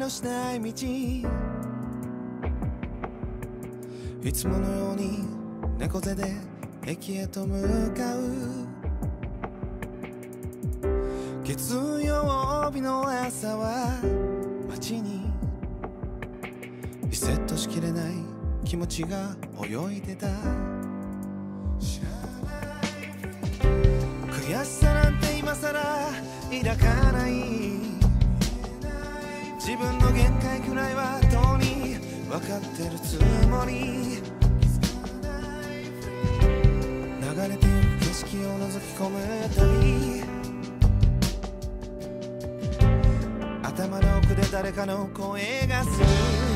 のしない道、いつものように猫背で駅へと向かう。月曜日の朝は街にリセットしきれない気持ちが泳いでた。悔しさなんて今さら抱かない。自分の限界くらいはとうに分かってるつもり。流れてゆく景色を覗き込むたび、頭の奥で誰かの声がする。